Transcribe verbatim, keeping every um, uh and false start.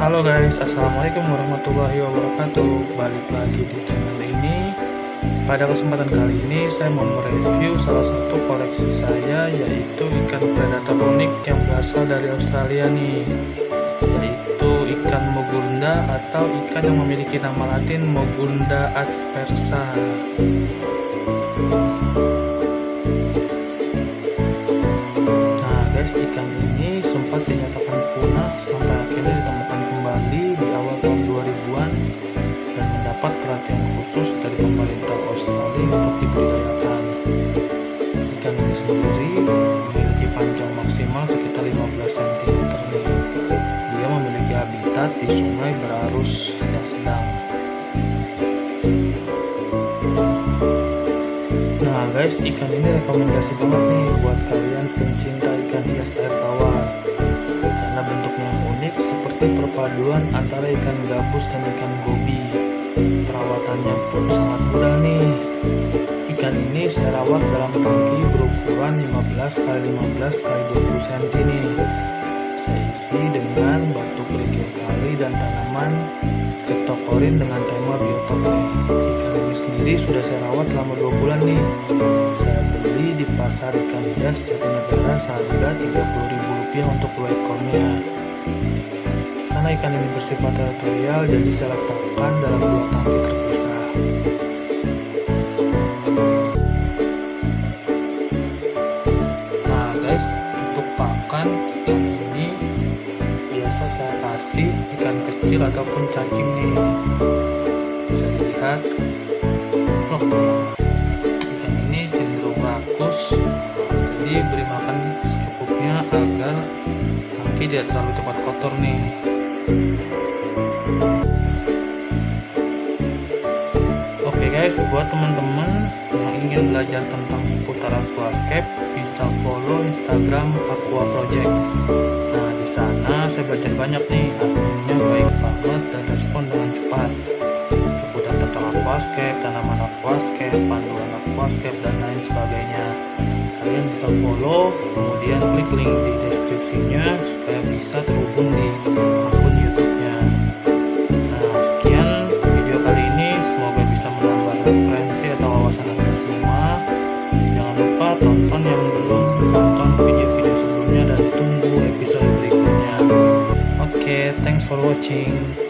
Halo guys, assalamualaikum warahmatullahi wabarakatuh. Balik lagi di channel ini. Pada kesempatan kali ini saya mau mereview salah satu koleksi saya, yaitu ikan predator unik yang berasal dari Australia nih, yaitu ikan mogurunda atau ikan yang memiliki nama latin Mogurunda aspersa. Nah guys, ikan ini sempat dinyatakan punah sampai akhirnya ditemukan kembali di awal tahun dua ribuan dan mendapat perhatian khusus dari pemerintah Australia untuk dibudidayakan. Ikan ini sendiri memiliki panjang maksimal sekitar lima belas sentimeter nih. Dia memiliki habitat di sungai berarus yang sedang. Nah guys, ikan ini rekomendasi banget nih buat kalian pencinta ikan hias air tawar, karena bentuknya yang unik seperti perpaduan antara ikan gabus dan ikan gobi. Perawatannya pun sangat mudah nih. Ikan ini saya rawat dalam tangki berukuran lima belas kali lima belas kali dua puluh sentimeter nih. Saya isi dengan batu kerikil kali dan tanaman Cryptocorin dengan tema biotop nih. Ikan ini sendiri sudah saya rawat selama dua bulan nih. Saya beli di pasar ikan hias Jatinegara seharga tiga puluh ribu rupiah untuk dua ekornya. Karena ikan ini bersifat teritorial, jadi saya letakkan dalam dua tangki terpisah. Nah guys, untuk pakan ikan ini biasa saya kasih ikan kecil ataupun cacing nih. Bisa dilihat ikan ini cenderung rakus, jadi beri makan secukupnya agar tangki tidak terlalu cepat kotor nih. Oke guys, buat teman-teman yang ingin belajar tentang seputar aquascape, bisa follow Instagram Aqua Project. Nah di sana saya belajar banyak nih, adminnya baik banget dan respon dengan cepat seputar tentang aquascape, tanaman aquascape, panduan aquascape dan lain sebagainya. Kalian bisa follow, kemudian klik link di deskripsinya supaya bisa terhubung di akun YouTube-nya. Nah sekian video kali ini, semoga bisa menambah referensi atau wawasan Anda semua. Jangan lupa tonton yang belum nonton video-video sebelumnya dan tunggu episode berikutnya. Oke, okay, thanks for watching.